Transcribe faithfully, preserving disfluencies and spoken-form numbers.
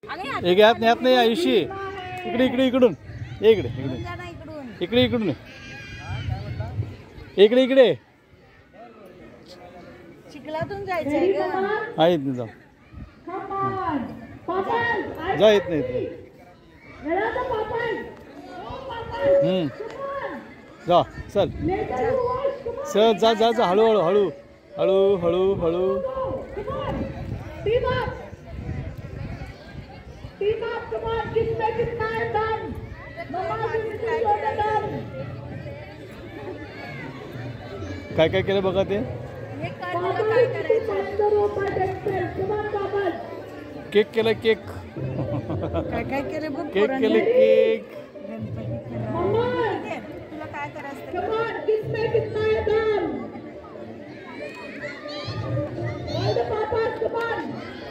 एक यात नाही, यात नाही आयुषी. इकडे इकडे इकडून ये, इकडे इकडे इकडे इकडून इकडे इकडे चिखलातून जायचंय ग. आहेत नाही, जाऊ जा, येत नाही. हम्म जा, चल चल, जा जा जा, हळूहळू हळू हळू हळू हळू. काय काय केलं बघा ते. केक केलं, केक काय काय केलं बघ. केक केलं, केक. तुला काय करायचं. All the papas, come on!